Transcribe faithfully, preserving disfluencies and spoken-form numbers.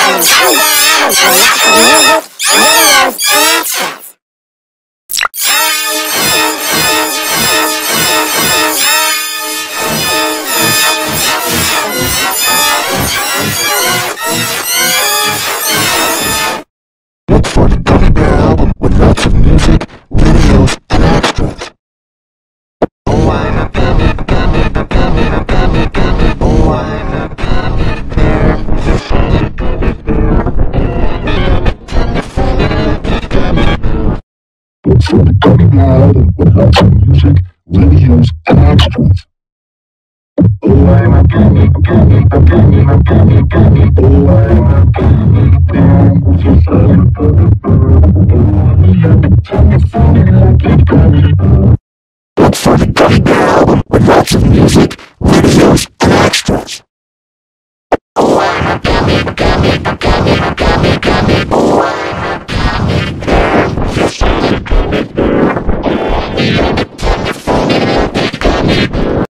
Look for the Gummy Bear album with lots of music, videos, and extras. Oh, I'm a gummy, gummy, gummy, gummy, gummy. Oh, I'm a gummy bear. Yes, I'm a gummy bear. Look for the Gummy Bear album with lots of music, videos, and extras. Oh, I'm a gummy, gummy, gummy, gummy, gummy. Oh, I'm a gummy bear. Yes, I'm a gummy bear.